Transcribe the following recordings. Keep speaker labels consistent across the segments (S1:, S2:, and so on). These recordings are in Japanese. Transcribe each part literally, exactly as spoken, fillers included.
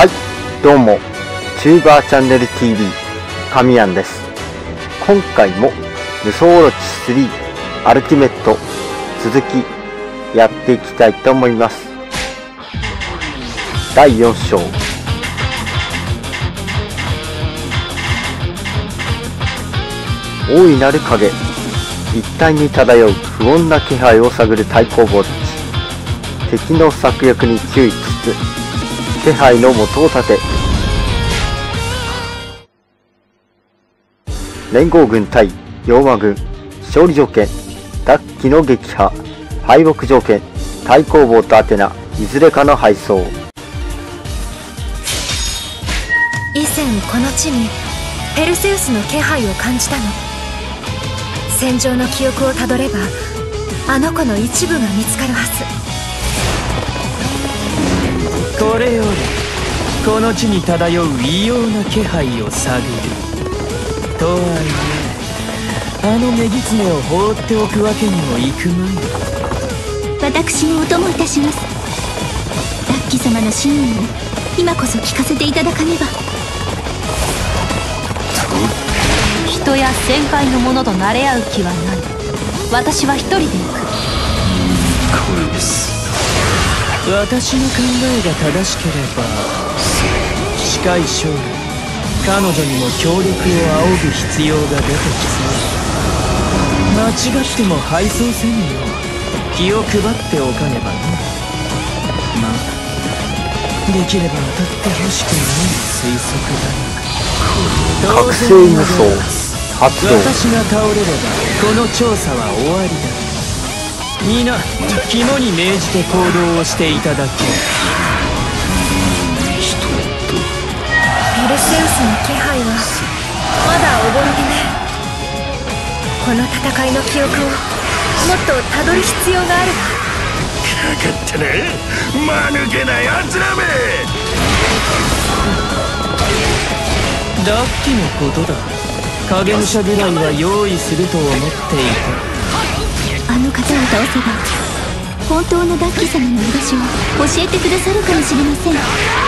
S1: はい、どうも、チューバーチャンネル ティーブイ、神谷です。今回も、無双オロチスリー、アルティメット、続き、やっていきたいと思います。だいよん章。大いなる影、一帯に漂う不穏な気配を探る太公望たち。敵の策略に注意しつつ、気配の元を立て、連合軍対妖魔軍、勝利条件、ダッキの撃破、敗北条件、太公望とアテナ、いずれかの敗走。
S2: 以前この地にペルセウスの気配を感じたの。戦場の記憶をたどればあの子の一部が見つかるはず。
S3: これよりこの地に漂う異様な気配を探る。とはいえあの女狐を放っておくわけにもいくまい。
S4: 私もお供いたします。ダッキ様の真意を今こそ聞かせていただかねば。
S5: 人や旋回のものと慣れ合う気はない。私は一人で行く。
S3: 私の考えが正しければ近い将来彼女にも協力を仰ぐ必要が出てきそう。間違っても敗走せぬよう気を配っておかねばな。まあできれば当たってほしくない推測だが、
S1: 覚醒輸送発動。
S3: 私が倒れればこの調査は終わりだ。皆肝に銘じて行動をしていただけ。
S2: ペルセウスの気配はまだおぼろげね。この戦いの記憶をもっとたどる必要があるわ。
S6: かかってね、間抜けなやつらめ。
S3: ダッキのことだ。影武者ぐらいは用意すると思っていた。
S4: あの方を倒せば本当のダッキ様の居場所を教えてくださるかもしれません。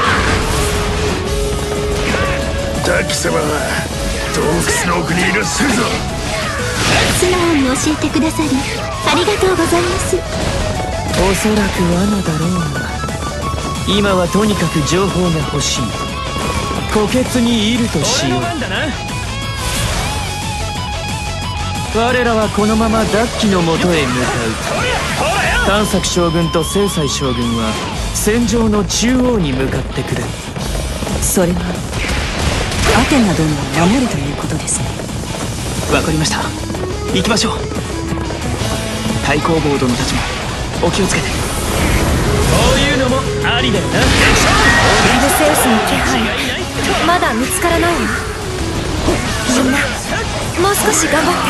S6: ダッキ様は洞窟の奥にいるするぞ。
S4: 素直に教えてくださりありがとうございます。
S3: おそらく罠だろうが、今はとにかく情報が欲しい。虎穴にいるとしよう。我らはこのままダッキのもとへ向かう。探索将軍と正妻将軍は戦場の中央に向かってくれ。
S5: それはアテナ殿を守るということですね。
S7: わかりました。行きましょう。太公望殿たちもお気をつけて。
S3: こういうのもありだよな。
S2: ペルセウスの気配まだ見つからないわ。みんなもう少し頑張って。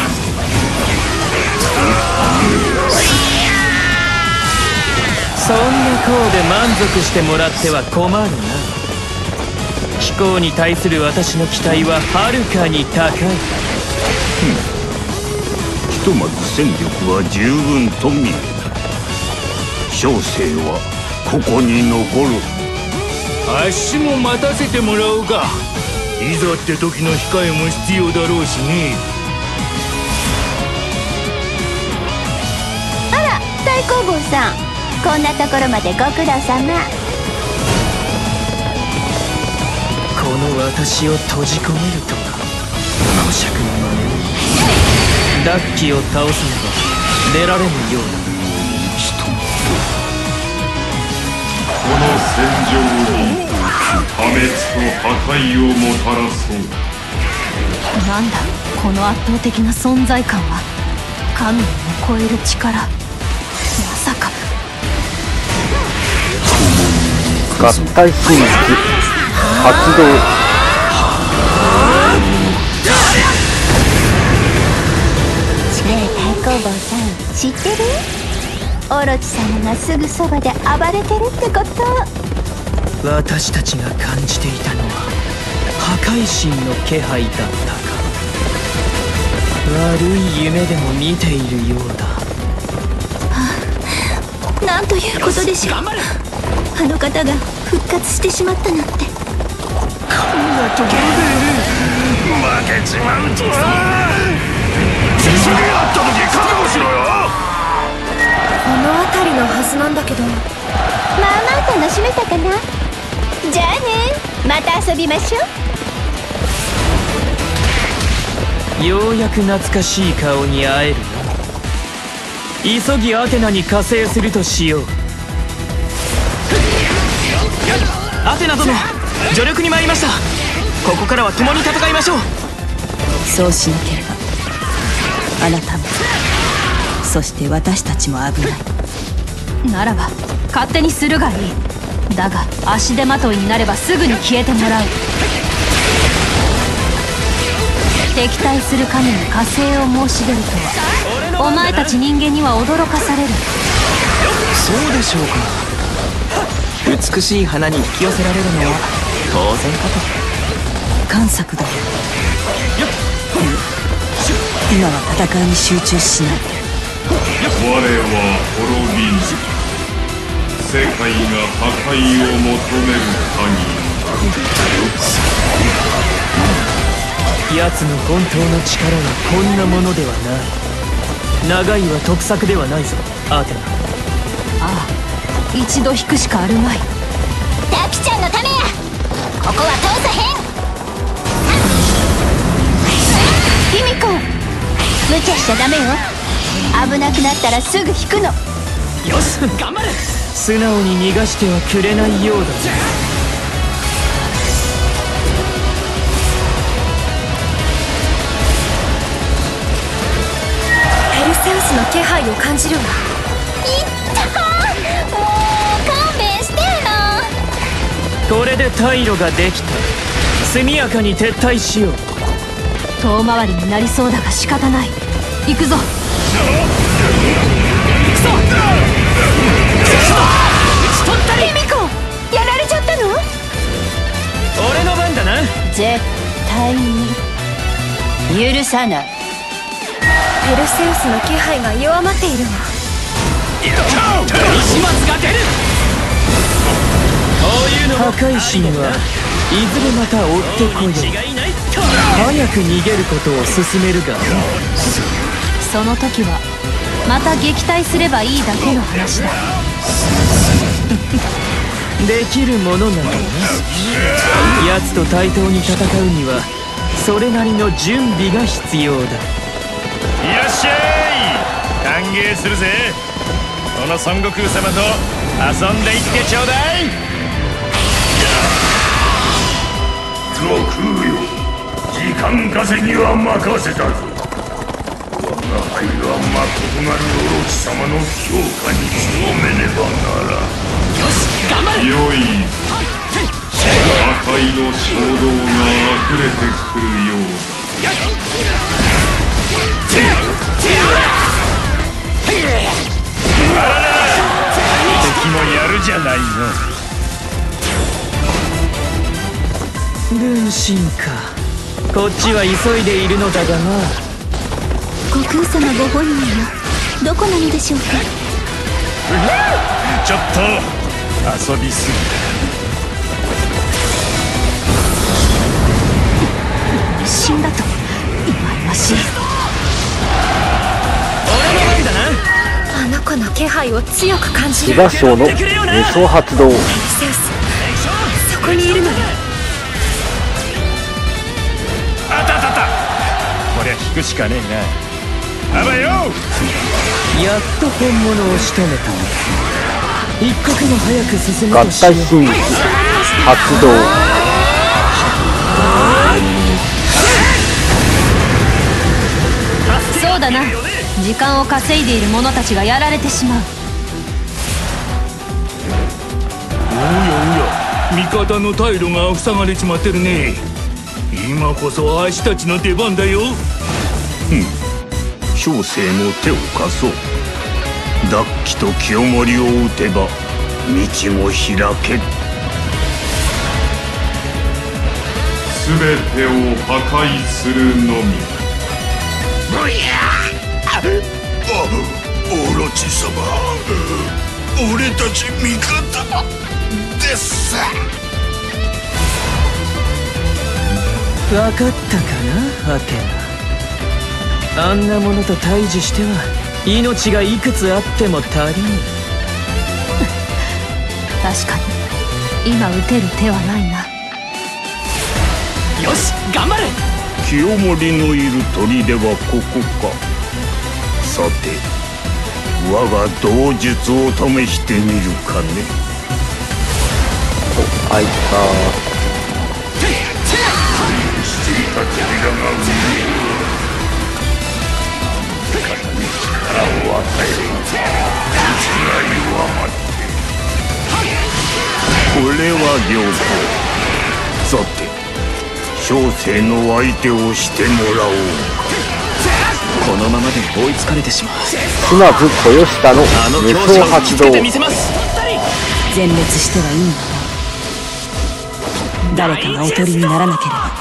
S3: そんなこうで満足してもらっては困るな。飛行に対する私の期待ははるかに高い。
S6: ひとまず戦力は十分と見る。小生はここに残る。あっしも待たせてもらおうか。いざって時の控えも必要だろうしね。
S4: あら、太公望さん、こんなところまでご苦労様。
S3: この私を閉じ込めるとか虚しゃくなまね。ダッキを倒さねば出られぬようだ。
S8: この戦場に破滅と破壊をもたらそう。
S5: なんだこの圧倒的な存在感は。神をも超える力。まさか
S1: 合体神域発動。
S4: ねえ太公望さん、知ってる？オロチ様がすぐそばで暴れてるってこと。
S3: 私たちが感じていたのは破壊神の気配だったか。悪い夢でも見ているようだ。
S4: はあ、なんということでしょう。 あの方が復活してしまったなんて。
S6: こんなところで負けちまうとは。次会った時覚悟しろよ。
S2: この辺りのはずなんだけど。
S4: まあまあ楽しめたかな。じゃあね、また遊びましょ
S3: う。ようやく懐かしい顔に会えるな。急ぎアテナに加勢するとしよう。
S7: アテナ殿、助力に参りました。ここからは共に戦いましょう。
S5: そうしなければあなたも、そして私たちも危ない。ならば勝手にするがいい。だが足手まといになればすぐに消えてもらう。敵対する神に加勢を申し出るとは、お前たち人間には驚かされる。
S7: そうでしょうか。美しい花に引き寄せられるのは当然かと。
S5: 贋作だよ。今は戦いに集中しない。
S8: 我は滅びぬ。世界が破壊を求める
S3: 限り。奴の本当の力はこんなものではない。長いは得策ではないぞ、アテナ。
S5: ああ、一度引くしかあるまい。
S4: タキちゃんのためや。ここは通さへん。卑弥呼、無茶しちゃダメよ。危なくなったらすぐ引くの。
S3: よし、頑張れ。素直に逃がしてはくれないようだ。
S2: ペルセウスの気配を感じるわ。
S4: いったー、もう勘弁してよ。
S3: これで退路ができた。速やかに撤退しよう。
S5: 遠回りになりそうだが仕方ない。行くぞ。
S4: 卑弥呼、やられちゃったの？
S3: 俺の番だな。
S4: 絶対に許さない。
S2: ペルセウスの気配が弱まっているわ。
S3: 始末が出る。こういうの破壊神はいずれまた追ってこよう。早く逃げることを勧めるが。
S5: その時はまた撃退すればいいだけの話だ。
S3: できるものなのね。奴と対等に戦うにはそれなりの準備が必要だ。
S6: いらっしゃい。歓迎するぜ。この孫悟空様と遊んでいってちょうだい。
S8: 悟空よ、時間稼ぎは任せたぞ。我が輩はまことなるオロチ様の評価に努めねばならん。
S3: よし、頑張れ。
S8: よい、破壊の衝動が溢れてくるよう
S6: だ。敵もやるじゃないの。
S3: 分身か。こっちは急いでいるのだがな。
S4: 悟空様ご本人はどこなのでしょうか。
S6: ちょっと遊びすぎ
S5: 一瞬だと忌ましい。
S3: 俺の番だな。
S2: あの子の気配を強く感じ
S1: 騎
S2: る。
S1: 馬将の無双発動。
S2: ペルセウス、そこにいるのよ。
S6: あたたた。こりゃ引くしかねえな。あばよ。
S3: やっと本物を仕留めた。一刻も早く進む
S1: 合
S3: としよう。
S1: 体真実発動。
S5: そうだな。時間を稼いでいる者たちがやられてしまう。
S6: おやおや、味方の退路が塞がれちまってるね。今こそあしたちの出番だよ。ふん、小生も手を貸そう。脱気と清盛を撃てば道を開け。
S8: すべてを破壊するのみ。
S6: おオロチ様。
S8: 俺たち味方です
S3: 分かったかなアテナ。あんなものと対峙しては命がいくつあっても足りん。
S5: 確かに今打てる手はないな。
S3: よし頑張れ。
S6: 清盛のいる砦はここか。さて我が道術を試してみるかね。
S1: お、開いた。
S8: していた扉が見える。味方に力を与える。術が弱まって。
S6: これは良好。さて小生の相手をしてもらおう。
S7: このままで追いつかれてしまう。
S1: 島津豊下の無双発動。
S5: 全滅してはいいのだ。誰かがおとりにならなければ。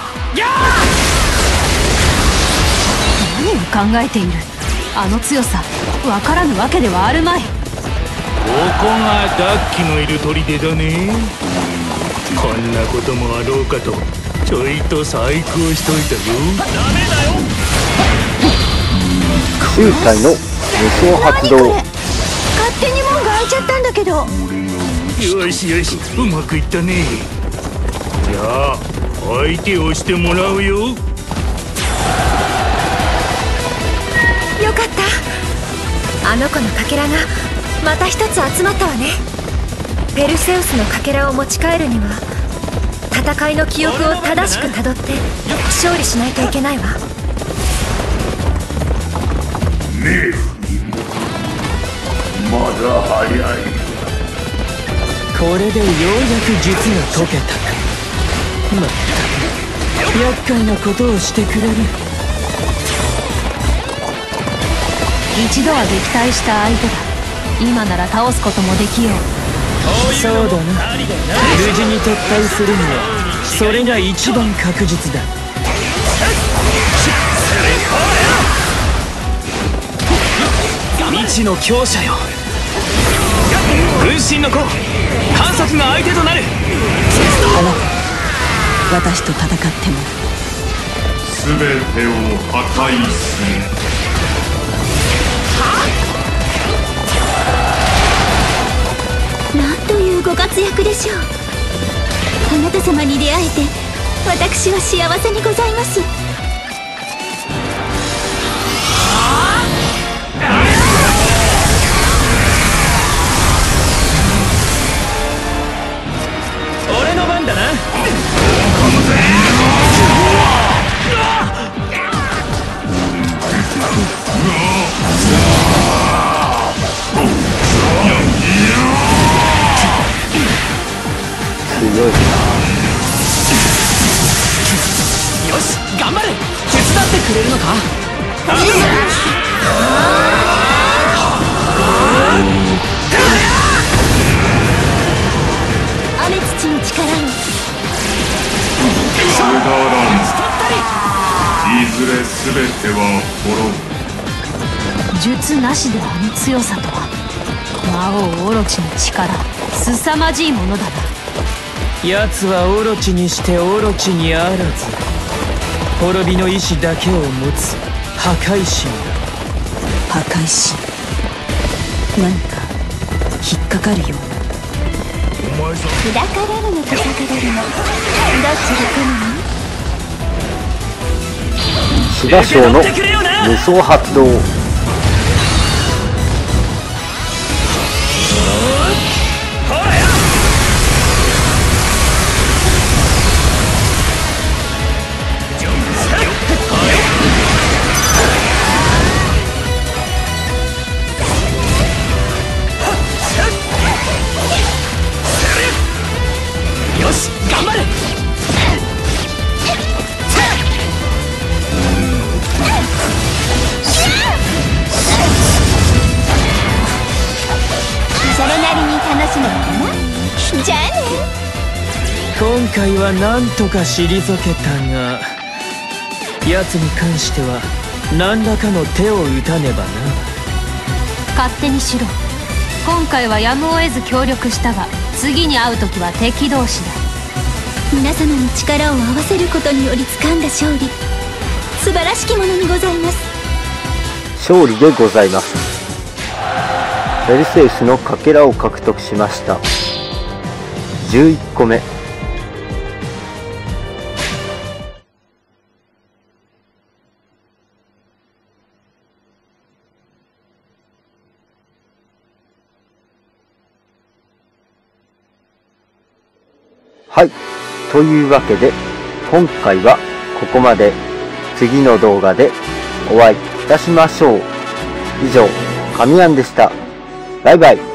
S5: 何を考えている。あの強さわからぬわけではあるまい。
S8: ここがダッキのいる砦だね。こんなこともあろうかとちょいと細工をしといたよ。ダメだよ。
S1: 周回の無双発動。
S4: 勝手に門が開いちゃったんだけど。
S8: よしよし、うまくいったね。じゃあ相手をしてもらうよ。
S2: よかった。あの子のかけらがまた一つ集まったわね。ペルセウスのかけらを持ち帰るには戦いの記憶を正しくたどって勝利しないといけないわ。
S8: 冥府にもまだ早い。
S3: これでようやく術が解けたか。まったく厄介なことをしてくれる。
S5: 一度は撃退した相手だ。今なら倒すこともできよう。
S3: そうだな。無事に撤退するにはそれが一番確実だ。未知の強者よ。分身の子観察が相手となる。
S5: あなた私と戦っても
S8: 全てを破壊する。
S4: なんというご活躍でしょう。あなた様に出会えて私は幸せにございます。
S3: 俺の番だな。
S1: 強いな。
S3: よし頑張れ。手伝ってくれるのか。
S4: 雨土の力を。
S8: くだらん。いずれ全ては滅ぶ。
S5: 術なしであの強さとは魔王オロチの力凄まじいものだな。
S3: 奴はオロチにしてオロチにあらず滅びの意志だけを持つ破壊神だ。
S5: 破壊神。何か引っかかるような。
S8: 砕
S4: かれるのと裂かれるのどっちが来るの。
S1: 志賀賞の無双発動。
S3: よし頑張れ。
S4: それなりに楽しむのかな。じゃあね。
S3: 今回はなんとか退けたが奴に関しては何らかの手を打たねばな。
S5: 勝手にしろ。 今回はやむを得ず協力したが、次に会う時は敵同士だ。
S4: 皆様の力を合わせることにより掴んだ勝利、素晴らしきものにございます。
S1: 勝利でございます。ペルセウスのかけらを獲得しました。じゅういっこめ。はい。というわけで、今回はここまで。次の動画でお会いいたしましょう。以上、神谷でした。バイバイ。